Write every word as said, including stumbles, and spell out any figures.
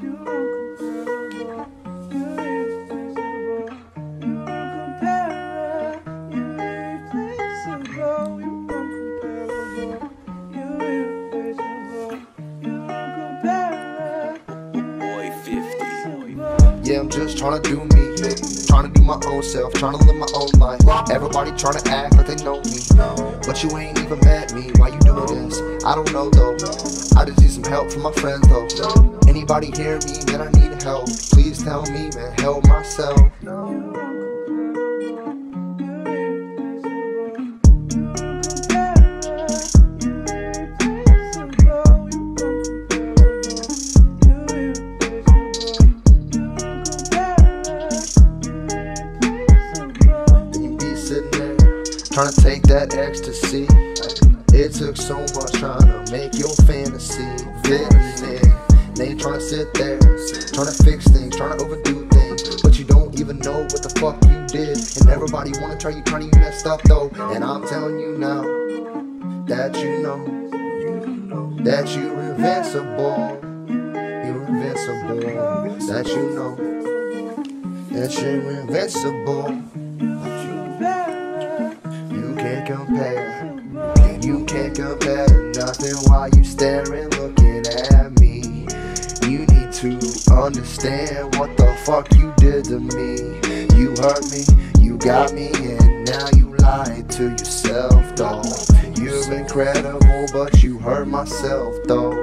Yeah, I'm just tryna do me, tryna do my own self, tryna live my own life. Everybody tryna act like they know me, but you ain't even met me. Why you doing this? I don't know though. I just need some help from my friends though. Anybody hear me? Man, I need help. Please tell me, man, help myself. Trying to take that ecstasy. It took so much trying to make your fantasy vivid. They ain't trying to sit there, trying to fix things, trying to overdo things, but you don't even know what the fuck you did. And everybody wanna try you, trying to you messed up though. And I'm telling you now that you know that you're invincible. You're invincible. That you know that you're invincible. You can't compare, you can't compare to nothing while you staring, looking at me. You need to understand what the fuck you did to me. You hurt me, you got me, and now you lied to yourself though. You're incredible, but you hurt myself though.